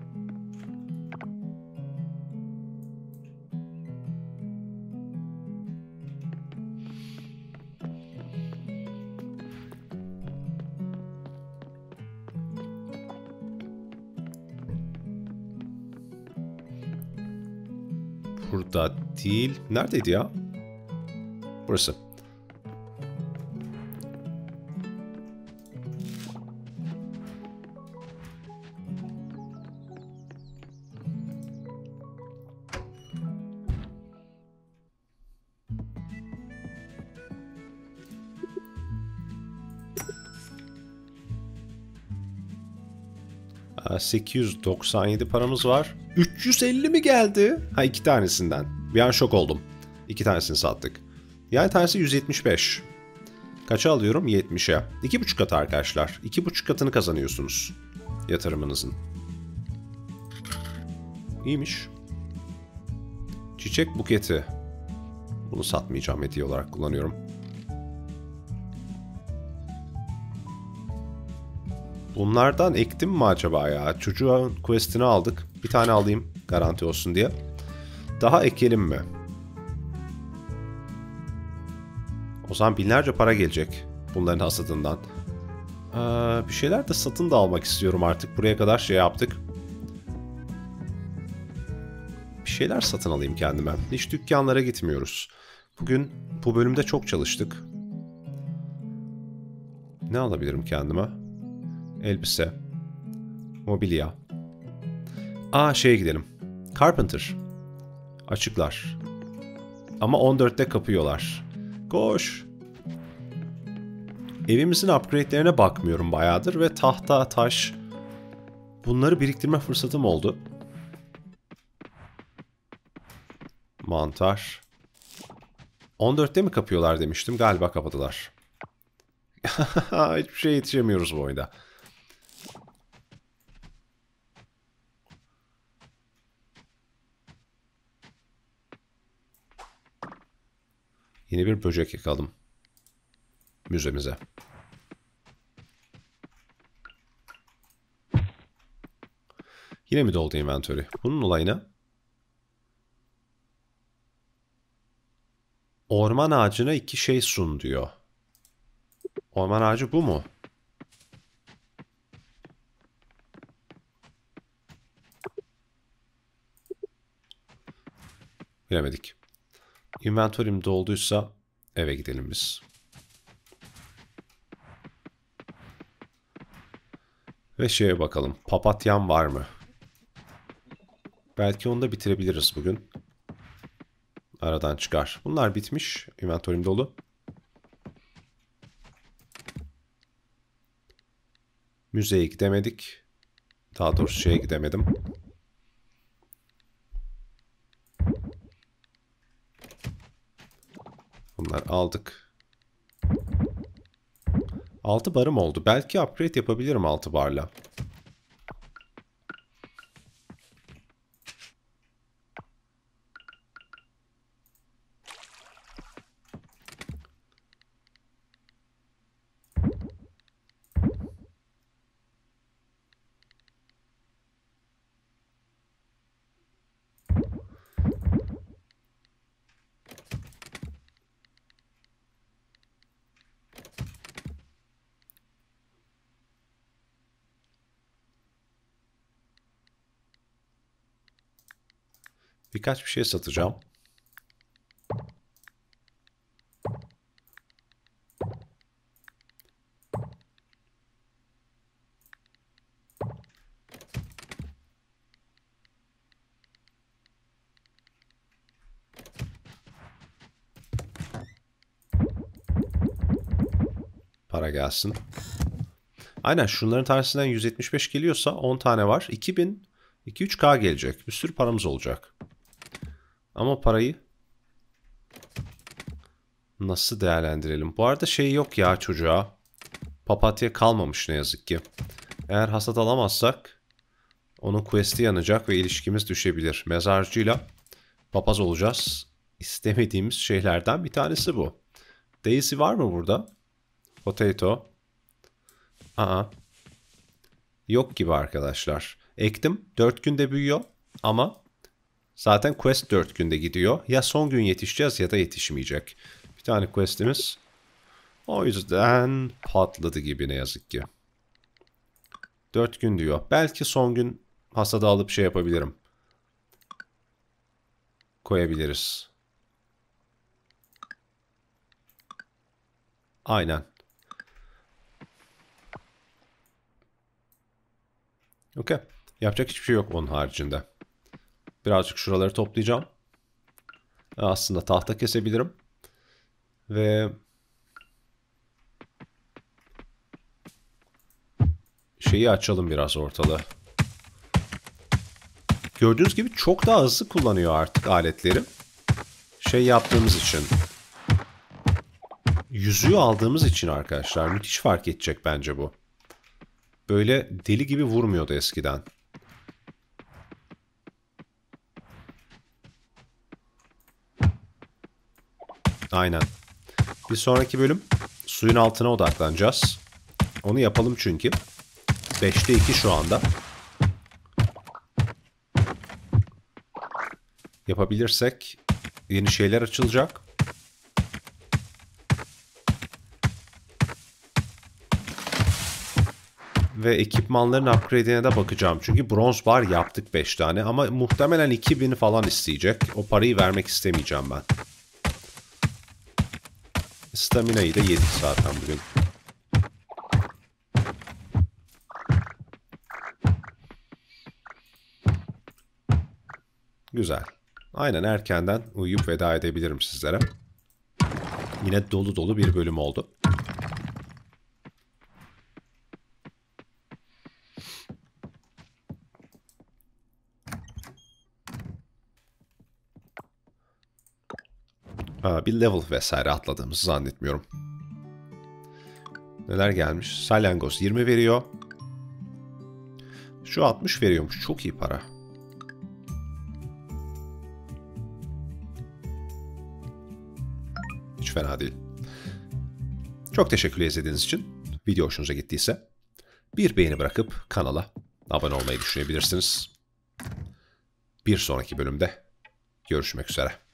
Burada değil. Neredeydi ya? Burası. sekiz yüz doksan yedi paramız var. üç yüz elli mi geldi? Ha iki tanesinden. Bir an şok oldum. İki tanesini sattık. Yani tanesi yüz yetmiş beş. Kaça alıyorum? yetmişe. iki buçuk katı arkadaşlar. iki buçuk katını kazanıyorsunuz. Yatırımınızın. İyiymiş. Çiçek buketi. Bunu satmayacağım. Hediye olarak kullanıyorum. Bunlardan ektim mi acaba ya? Çocuğun quest'ini aldık. Bir tane alayım garanti olsun diye. Daha ekelim mi? O zaman binlerce para gelecek bunların hasadından. Ee, bir şeyler de satın da almak istiyorum artık. Buraya kadar şey yaptık. Bir şeyler satın alayım kendime. Hiç dükkanlara gitmiyoruz. Bugün bu bölümde çok çalıştık. Ne alabilirim kendime? Elbise. Mobilya. Aa şeye gidelim. Carpenter. Açıklar. Ama on dörtte kapıyorlar. Koş. Evimizin upgrade'lerine bakmıyorum bayağıdır ve tahta, taş... Bunları biriktirme fırsatım oldu. Mantar. on dörtte mi kapıyorlar demiştim. Galiba kapadılar. Hiçbir şey yetişemiyoruz bu oyunda. Yeni bir böcek yakaladım. Müzemize. Yine mi doldu inventory? Bunun olayına orman ağacına iki şey sun diyor. Orman ağacı bu mu? Bilemedik. Inventory'm dolduysa eve gidelim biz. Ve şeye bakalım. Papatyam var mı? Belki onu da bitirebiliriz bugün. Aradan çıkar. Bunlar bitmiş. Inventory'm dolu. Müzeye gidemedik. Daha doğrusu şeye gidemedim. Bunlar aldık. altı barım oldu. Belki upgrade yapabilirim altı barla. Birkaç bir şey satacağım. Para gelsin. Aynen şunların tanesinden yüz yetmiş beş geliyorsa on tane var. iki bin, iki üç K gelecek. Bir sürü paramız olacak. Ama parayı nasıl değerlendirelim? Bu arada şey yok ya çocuğa. Papatya kalmamış ne yazık ki. Eğer hasat alamazsak onun quest'i yanacak ve ilişkimiz düşebilir. Mezarcıyla papaz olacağız. İstemediğimiz şeylerden bir tanesi bu. Daisy var mı burada? Potato. Aa. Yok gibi arkadaşlar. Ektim. dört günde büyüyor. Ama zaten quest dört günde gidiyor. Ya son gün yetişeceğiz ya da yetişmeyecek. Bir tane quest'imiz. O yüzden patladı gibi ne yazık ki. dört gün diyor. Belki son gün hasada alıp şey yapabilirim. Koyabiliriz. Aynen. Okey. Yapacak hiçbir şey yok onun haricinde. Birazcık şuraları toplayacağım. Aslında tahta kesebilirim. Ve şeyi açalım biraz ortalığı. Gördüğünüz gibi çok daha hızlı kullanıyor artık aletleri. Şey yaptığımız için. Yüzüğü aldığımız için arkadaşlar. Müthiş fark edecek bence bu. Böyle deli gibi vurmuyordu eskiden. Aynen. Bir sonraki bölüm suyun altına odaklanacağız. Onu yapalım çünkü. beşte iki şu anda. Yapabilirsek yeni şeyler açılacak. Ve ekipmanların upgrade'ine de bakacağım. Çünkü bronz bar yaptık beş tane. Ama muhtemelen iki bin falan isteyecek. O parayı vermek istemeyeceğim ben. Stamina'yı da yedik zaten bugün. Güzel. Aynen erkenden uyuyup veda edebilirim sizlere. Yine dolu dolu bir bölüm oldu. Ha, bir level vesaire atladığımızı zannetmiyorum. Neler gelmiş? Salyangoz yirmi veriyor. Şu altmış veriyormuş. Çok iyi para. Hiç fena değil. Çok teşekkür izlediğiniz için. Video hoşunuza gittiyse bir beğeni bırakıp kanala abone olmayı düşünebilirsiniz. Bir sonraki bölümde görüşmek üzere.